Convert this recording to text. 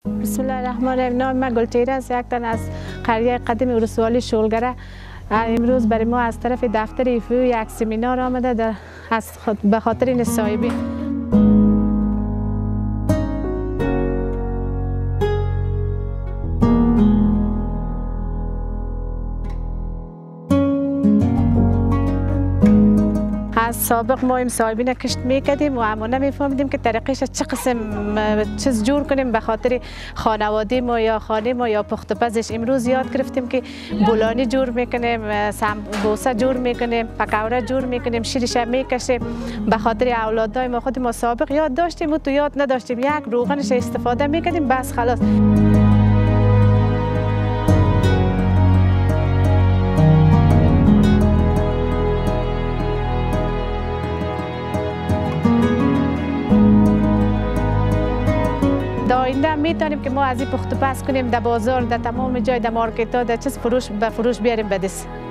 بسم الله الرحمن الرحیم. نام من گلچهره است، یک تن از قریه قدیم ولسوالی شولگره. امروز برای ما از طرف دفتر FAO یک سمینار آمده به خاطر این سایبین. از سابق ما این سایبین کشت میکردیم و اما نمیفهمیدیم که طریقش چه قسم چیز جور کنیم به خاطر خانواده ما یا خانه ما یا پخت و پزش. امروز یاد گرفتیم که بولانی جور میکنیم، سمبوسه جور میکنیم، پکوره جور میکنیم، شیرش میکشیم به خاطر اولادای ما. خود ما سابق یاد داشتیم و تو یاد نداشتیم، یک روغنش استفاده میکردیم بس خلاص. آینده میتونیم که ما از این پخت و پز کنیم در بازار، در تمام جای، در مارکت ها، در چیز به فروش بیاریم به دست.